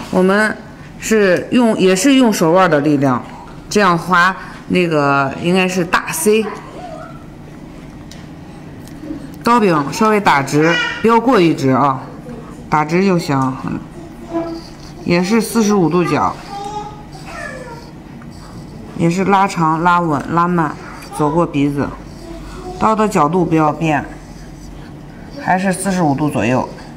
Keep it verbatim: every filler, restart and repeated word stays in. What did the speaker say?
我们是用也是用手腕的力量，这样划那个应该是大 C。刀柄稍微打直，不要过于直啊，打直就行。也是四十五度角，也是拉长、拉稳、拉慢，走过鼻子。刀的角度不要变，还是四十五度左右。